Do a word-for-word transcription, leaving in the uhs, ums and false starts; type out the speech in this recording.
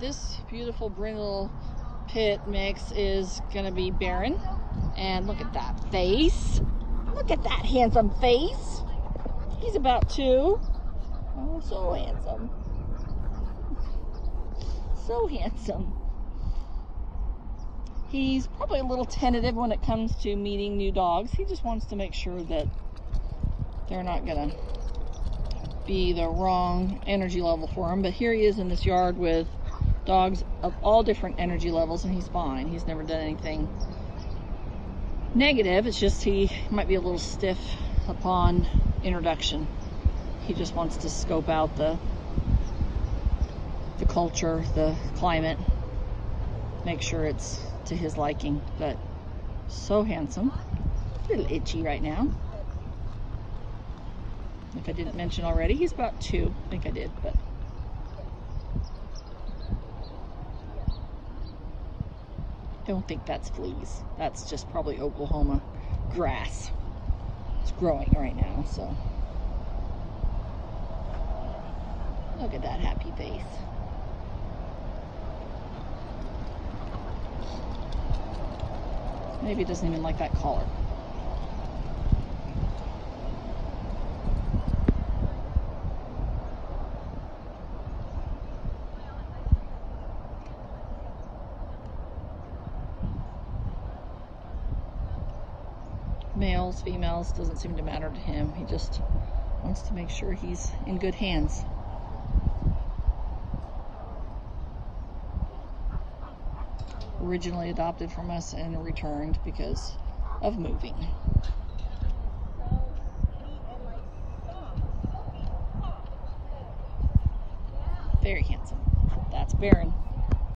this beautiful brindle pit mix is gonna be Baron. And look at that face. Look at that handsome face. He's about two. Oh, so handsome. So handsome. He's probably a little tentative when it comes to meeting new dogs. He just wants to make sure that they're not gonna be the wrong energy level for him. But here he is in this yard with dogs of all different energy levels, and he's fine. He's never done anything negative. It's just he might be a little stiff upon introduction. He just wants to scope out the the culture, the climate, make sure it's to his liking. But so handsome. A little itchy right now. If I didn't mention already, he's about two. I think I did, but don't think that's fleas. That's just probably Oklahoma grass. It's growing right now, so. Look at that happy face. Maybe it doesn't even like that collar. Males, females, doesn't seem to matter to him. He just wants to make sure he's in good hands. Originally adopted from us and returned because of moving. Very handsome. That's Baron.